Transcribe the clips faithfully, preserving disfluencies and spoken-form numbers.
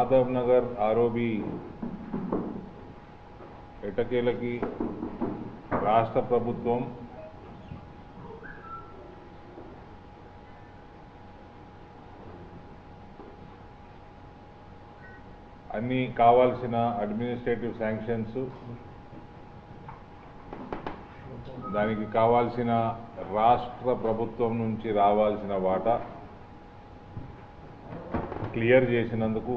Madhav Nagar ROB ఎటకేలకి రాష్ట్ర ప్రభుత్వం అన్ని కావాల్సిన అడ్మినిస్ట్రేటివ్ శాంక్షన్స్, దానికి కావాల్సిన రాష్ట్ర ప్రభుత్వం నుంచి రావాల్సిన వాటా క్లియర్ చేసినందుకు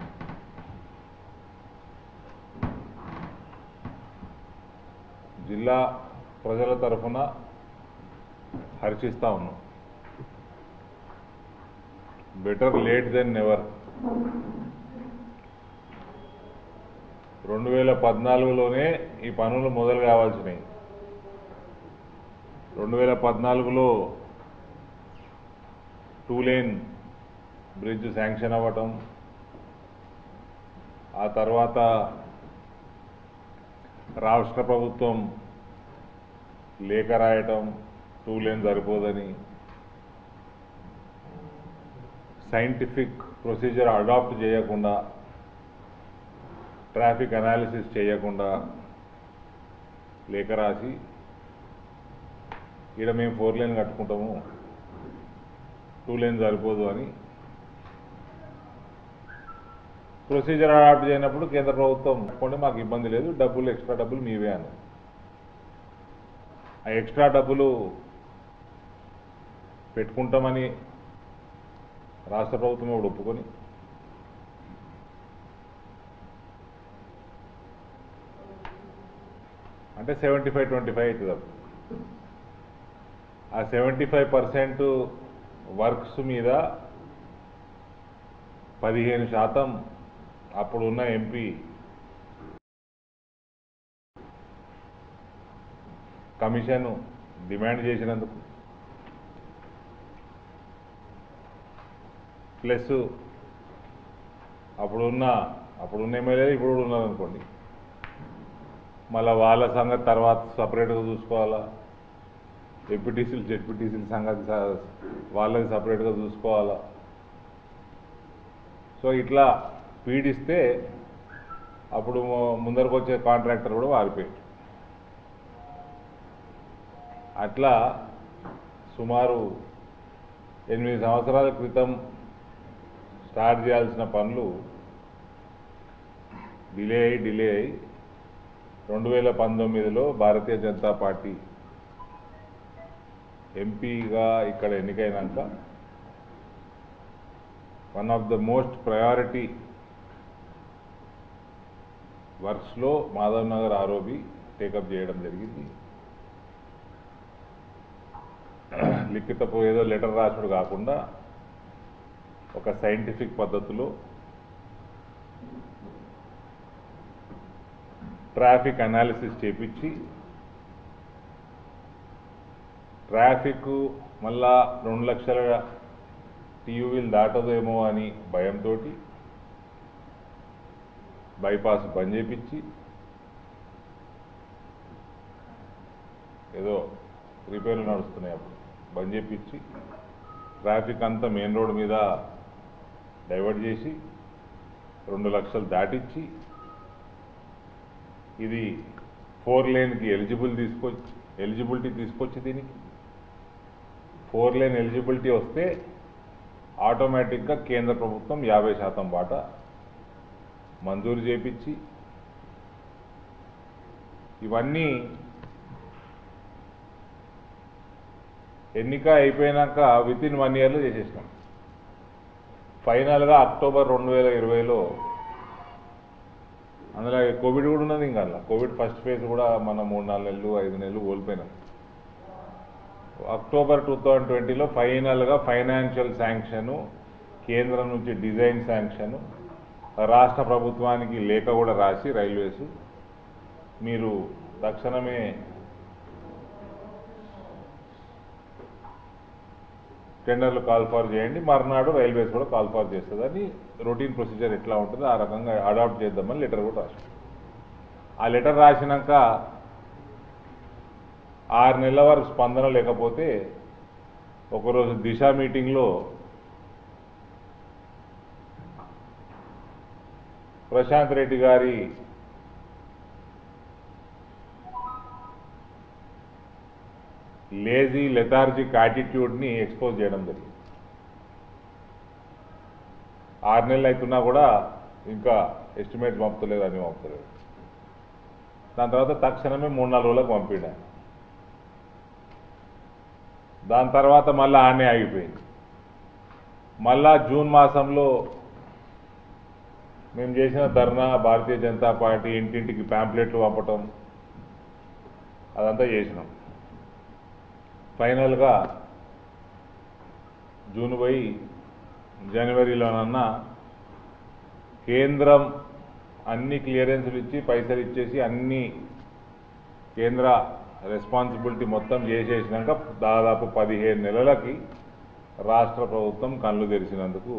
జిల్లా ప్రజల తరఫున హర్షిస్తా ఉన్నాం. Better late than never. రెండు వేల పద్నాలుగులోనే ఈ పనులు మొదలు కావాల్సినవి. రెండు వేల పద్నాలుగులో టూ లేన్ బ్రిడ్జ్ శాంక్షన్ అవ్వటం, ఆ తర్వాత రాష్ట్ర ప్రభుత్వం లేఖ రాయటం టూ లేన్ సరిపోదని, సైంటిఫిక్ ప్రొసీజర్ అడాప్ట్ చేయకుండా, ట్రాఫిక్ అనాలిసిస్ చేయకుండా లేఖ రాసి ఇక్కడ మేము ఫోర్ లేన్ కట్టుకుంటాము, టూ లేన్ సరిపోదు అని ప్రొసీజర్ అడాప్ట్ చేయనప్పుడు కేంద్ర ప్రభుత్వం కొన్ని మాకు ఇబ్బంది లేదు, డబ్బులు ఎక్స్ట్రా డబ్బులు మీవే అని. ఆ ఎక్స్ట్రా డబ్బులు పెట్టుకుంటామని రాష్ట్ర ప్రభుత్వం కూడా ఒప్పుకొని అంటే సెవెంటీ ఫైవ్ ట్వంటీ ఫైవ్ అవుతుంది. అప్పుడు ఆ సెవెంటీ ఫైవ్ పర్సెంట్ వర్క్స్ మీద పదిహేను శాతం అప్పుడున్న ఎంపీ కమిషన్ డిమాండ్ చేసినందుకు, ప్లస్ అప్పుడున్న అప్పుడున్న ఎమ్మెల్యేలు ఇప్పుడు కూడా ఉన్నారనుకోండి, మళ్ళీ వాళ్ళ సంగతి తర్వాత సపరేట్గా చూసుకోవాలా, ఎంపీటీసీలు జెడ్పీటీసీల సంగతి వాళ్ళది సపరేట్గా చూసుకోవాలా. సో ఇట్లా పీడిస్తే అప్పుడు ముందరకు వచ్చే కాంట్రాక్టర్ కూడా వారిపోయాడు. అట్లా సుమారు ఎనిమిది సంవత్సరాల క్రితం స్టార్ట్ చేయాల్సిన పనులు డిలే అయ్యి డిలే అయ్యి రెండు వేల పంతొమ్మిదిలో భారతీయ జనతా పార్టీ ఎంపీగా ఇక్కడ ఎన్నికైనాక one of the most priority వర్క్స్లో మాధవ్ నగర్ ఆర్ఓబి టేకప్ చేయడం జరిగింది. లిఖితపు ఏదో లెటర్ రాసుడు కాకుండా ఒక సైంటిఫిక్ పద్ధతిలో ట్రాఫిక్ అనాలిసిస్ చేపించి, ట్రాఫిక్ మళ్ళా రెండు లక్షల టీయూవీలు దాటదేమో అని భయంతో బైపాస్ బంద్ చేపించి, ఏదో రిపేర్లు నడుస్తున్నాయి అప్పుడు బంద్ చేపించి, ట్రాఫిక్ అంతా మెయిన్ రోడ్ మీద డైవర్ట్ చేసి రెండు లక్షలు దాటించి, ఇది ఫోర్ లేన్కి ఎలిజిబుల్ తీసుకొచ్చి ఎలిజిబిలిటీ తీసుకొచ్చి దీనికి ఫోర్ లేన్ ఎలిజిబిలిటీ వస్తే ఆటోమేటిక్గా కేంద్ర ప్రభుత్వం యాభై శాతం వాటా మంజూరు చేపించి, ఇవన్నీ ఎన్నిక అయిపోయినాక విత్ ఇన్ వన్ ఇయర్లో చేసేసినాం. ఫైనల్గా అక్టోబర్ రెండు వేల ఇరవైలో అందులో కోవిడ్ కూడా ఉన్నది. ఇంకా అలా కోవిడ్ ఫస్ట్ ఫేజ్ కూడా మనం మూడు నాలుగు నెలలు ఐదు నెలలు కోల్పోయినాం. అక్టోబర్ టూ థౌజండ్ ట్వంటీలో ఫైనల్గా ఫైనాన్షియల్ శాంక్షను, కేంద్రం నుంచి డిజైన్ శాంక్షను, రాష్ట్ర ప్రభుత్వానికి లేఖ కూడా రాసి రైల్వేస్ మీరు తక్షణమే టెండర్లు కాల్ ఫార్ చేయండి, మర్నాడు రైల్వేస్ కూడా కాల్ ఫార్ చేస్తుందని రొటీన్ ప్రొసీజర్ ఎట్లా ఉంటుందో ఆ రకంగా అడాప్ట్ చేద్దామని లెటర్ కూడా రాశారు. ఆ లెటర్ రాసినాక ఆరు నెలల వరకు స్పందన లేకపోతే ఒకరోజు దిశ మీటింగ్లో ప్రశాంత్ రెడ్డి గారి లేజీ లెథార్జిక్ యాటిట్యూడ్ని ఎక్స్పోజ్ చేయడం జరిగింది. ఆరు నెలలు అవుతున్నా కూడా ఇంకా ఎస్టిమేట్స్ పంపుతలేదు, అని పంపుతలేదు. దాని తర్వాత తక్షణమే మూడు నాలుగు రోజులకు పంపిండా. దాని తర్వాత మళ్ళీ ఆనే ఆగిపోయింది. మళ్ళా జూన్ మాసంలో మేము చేసిన ధర్నా, భారతీయ జనతా పార్టీ ఇంటింటికి ప్యాంప్లెట్లు పంపటం అదంతా చేసినాం. ఫైనల్గా జూన్ పోయి జనవరిలోనన్నా కేంద్రం అన్ని క్లియరెన్స్లు ఇచ్చి పైసలు ఇచ్చేసి అన్ని కేంద్ర రెస్పాన్సిబిలిటీ మొత్తం చేసేసినాక దాదాపు పదిహేను నెలలకి రాష్ట్ర ప్రభుత్వం కళ్ళు తెరిచినందుకు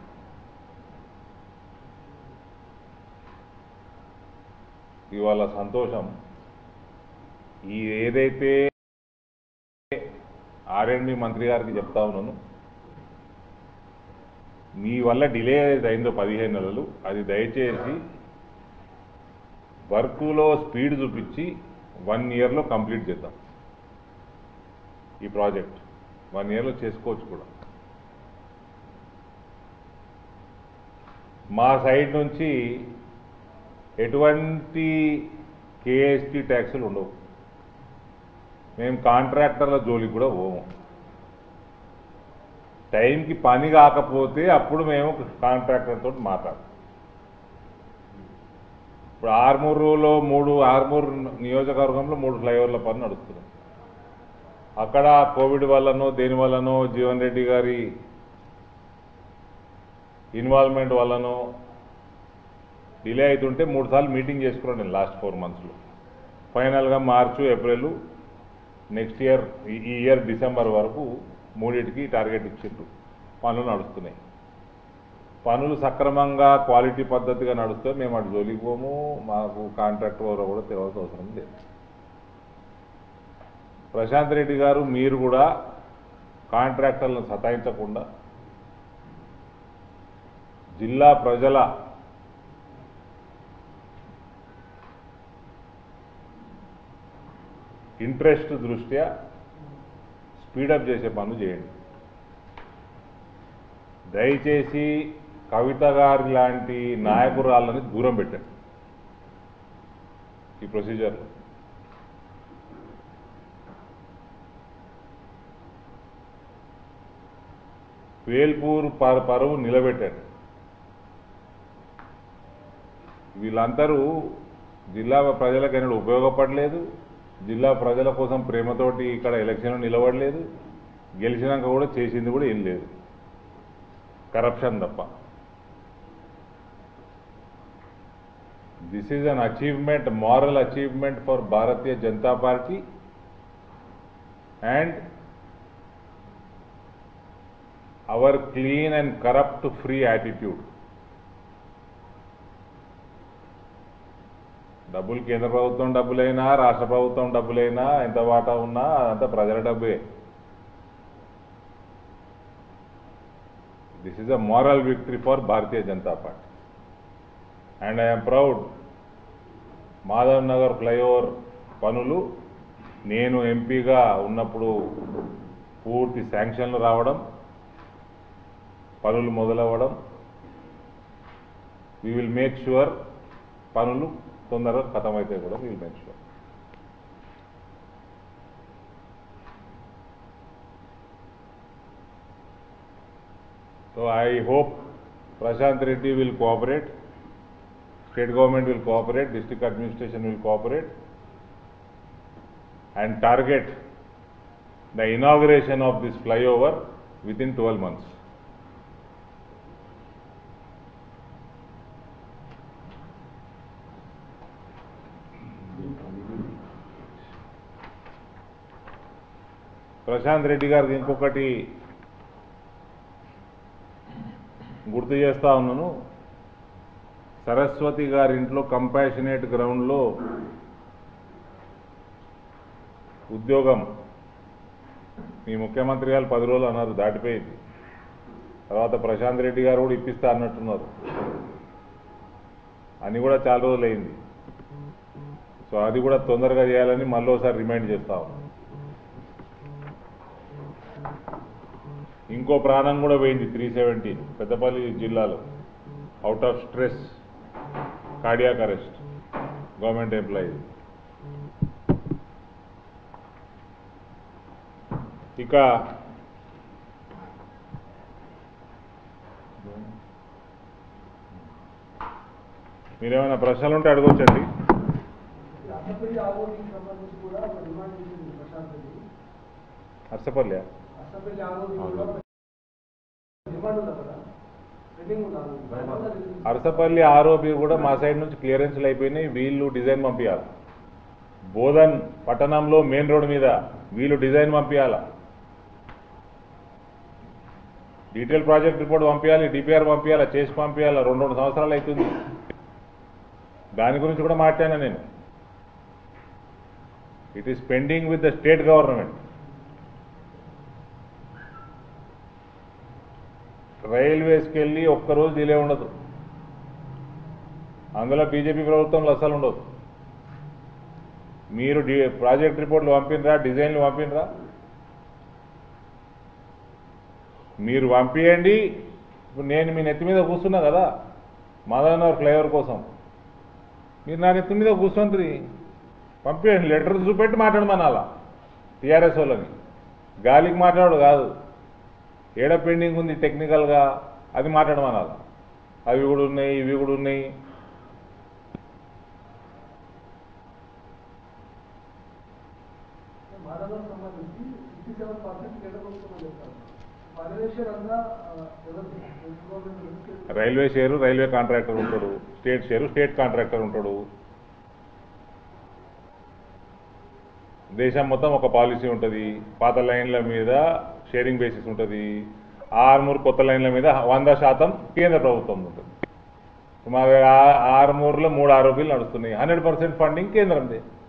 ఇవాళ సంతోషం. ఈ ఏదైతే ఆర్ అండ్ బి మంత్రి గారికి చెప్తా ఉన్నాను, మీ వల్ల డిలే అయిందో పదిహేను నెలలు, అది దయచేసి వర్క్లో స్పీడ్ చూపించి వన్ ఇయర్లో కంప్లీట్ చేద్దాం. ఈ ప్రాజెక్ట్ వన్ ఇయర్లో చేసుకోవచ్చు కూడా. మా సైడ్ నుంచి ఎటువంటి కేఎస్టీ ట్యాక్సులు ఉండవు. మేము కాంట్రాక్టర్ల జోలికి కూడా పోము. టైంకి పని కాకపోతే అప్పుడు మేము కాంట్రాక్టర్తో మాట్లాడతాం. ఇప్పుడు ఆర్మూరులో మూడు ఆర్మూరు నియోజకవర్గంలో మూడు ఫ్లైఓవర్ల పని నడుస్తున్నాయి. అక్కడ కోవిడ్ వల్లనో దేని వల్లనో జీవన్ రెడ్డి గారి ఇన్వాల్వ్మెంట్ వల్లనో డిలే అవుతుంటే మూడు సార్లు మీటింగ్ చేసుకున్నాను నేను లాస్ట్ ఫోర్ మంత్స్లో. ఫైనల్గా మార్చు ఏప్రిల్ నెక్స్ట్ ఇయర్ ఈ ఇయర్ డిసెంబర్ వరకు మూడింటికి టార్గెట్ ఇచ్చిండ్రు. పనులు నడుస్తున్నాయి. పనులు సక్రమంగా క్వాలిటీ పద్ధతిగా నడుస్తే మేము అటు జోలికి పోము. మాకు కాంట్రాక్ట్ ఎవరో కూడా తెలియాల్సిన అవసరం లేదు. ప్రశాంత్ రెడ్డి గారు, మీరు కూడా కాంట్రాక్టర్లను సతాయించకుండా జిల్లా ప్రజల ఇంట్రెస్ట్ దృష్ట్యా స్పీడప్ చేసే పనులు చేయండి. దయచేసి కవిత గారి లాంటి నాయకురాళ్ళని దూరం పెట్టండి ఈ ప్రొసీజర్లో. వేల్పూర్ పరువు నిలబెట్టండి. వీళ్ళందరూ జిల్లా ప్రజలకైనా ఉపయోగపడలేదు. జిల్లా ప్రజల కోసం ప్రేమతోటి ఇక్కడ ఎలక్షన్ నిలబడలేదు. గెలిచినాక కూడా చేసింది కూడా ఏం లేదు, కరప్షన్ తప్ప. This is an achievement, moral achievement for Bharatiya Janata party and our clean and corrupt free attitude. డబ్బులు కేంద్ర ప్రభుత్వం డబ్బులైనా రాష్ట్ర ప్రభుత్వం డబ్బులైనా ఎంత వాటా ఉన్నా అదంతా ప్రజల డబ్బే. This is a moral victory for Bharatiya Janata party and I'm proud. Madhav Nagar flyover పనులు నేను ఎంపీగా ఉన్నప్పుడు పూర్తి శాంక్షన్లు రావడం, పనులు మొదలవ్వడం. వీ విల్ మేక్ ష్యూర్ పనులు తొందరగా ఖతమైతే కూడా we will make sure. So I hope Prashant Reddy will cooperate, state government will cooperate, district administration will cooperate and target the inauguration of this flyover within twelve months. Prashanth Reddy గారికి ఇంకొకటి గుర్తు చేస్తా ఉన్నాను. సరస్వతి గారి ఇంట్లో కంపాషనేట్ గ్రౌండ్లో ఉద్యోగం మీ ముఖ్యమంత్రి గారు పది రోజులు అన్నారు, దాటిపోయింది. తర్వాత ప్రశాంత్ రెడ్డి గారు కూడా ఇప్పిస్తా అన్నట్టున్నారు. అని కూడా చాలా రోజులు అయింది. సో అది కూడా తొందరగా చేయాలని మళ్ళీ ఒకసారి రిమైండ్ చేస్తా ఉన్నాం. ఇంకో ప్రాణం కూడా పోయింది త్రీ సెవెంటీన్ పెద్దపల్లి జిల్లాలో, out of stress cardiac arrest, government employee. ఇక మీరేమైనా ప్రశ్నలు ఉంటే అడగొచ్చండి. అర్సపల్లి అర్సపల్లి ఆరోపి కూడా మా సైడ్ నుంచి క్లియరెన్స్లు అయిపోయినాయి. వీళ్ళు డిజైన్ పంపించాలి. బోధన్ పట్టణంలో మెయిన్ రోడ్ మీద వీళ్ళు డిజైన్ పంపించాల, డీటెయిల్ ప్రాజెక్ట్ రిపోర్ట్ పంపించాలి, డిపిఆర్ పంపించాలి, చేసి పంపించాలి. రెండు రెండు సంవత్సరాలు అవుతుంది. దాని గురించి కూడా మాట్లాడినా నేను. It is pending with the state government. రైల్వేస్కి వెళ్ళి ఒక్కరోజు డిలే ఉండదు. అందులో బీజేపీ ప్రభుత్వంలో అసలు ఉండదు. మీరు ప్రాజెక్ట్ రిపోర్ట్లు పంపినరా, డిజైన్లు పంపినరా? మీరు పంపియండి. ఇప్పుడు నేను మీ నెత్తి మీద కూర్చున్నా కదా మాధవనగర్ ఫ్లైఓవర్ కోసం, మీరు నా నెత్తి మీద కూర్చుంటుంది. పంపించండి, లెటర్ చూపెట్టి మాట్లాడమనాలా టీఆర్ఎస్ వాళ్ళని. గాలికి మాట్లాడు కాదు, ఏడ పెండింగ్ ఉంది టెక్నికల్గా అది మాట్లాడమనాలా. అవి కూడా ఉన్నాయి, ఇవి కూడా ఉన్నాయి. రైల్వే షేరు రైల్వే కాంట్రాక్టర్ ఉంటాడు, స్టేట్ షేరు స్టేట్ కాంట్రాక్టర్ ఉంటాడు. దేశం మొత్తం ఒక పాలసీ ఉంటుంది. పాత లైన్ల మీద షేరింగ్ బేసిస్ ఉంటుంది. ఆరుమూరు కొత్త లైన్ల మీద వంద శాతం కేంద్ర ప్రభుత్వం ఉంటుంది. మా ఆరుమూరులో మూడు ఆరోపీలు నడుస్తున్నాయి. Hundred percent funding కేంద్రందే.